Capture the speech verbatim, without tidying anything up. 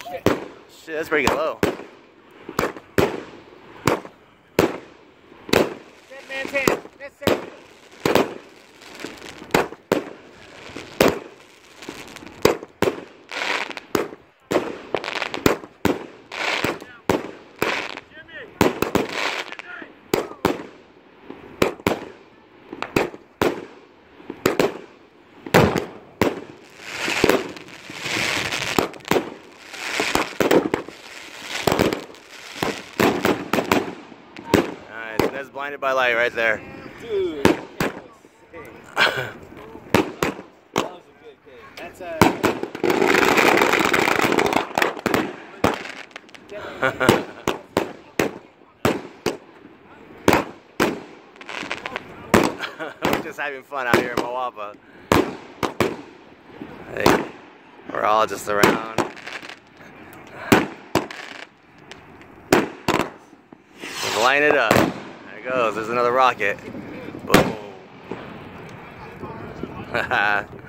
shit. Shit, that's pretty low. Dead man's hand. That's it. That's blinded by light right there. Dude, that was sick. That was a good cake. That's a. We're just having fun out here in Moapa. Hey, we're all just around. Just line it up. There it goes. There's another rocket. Boom.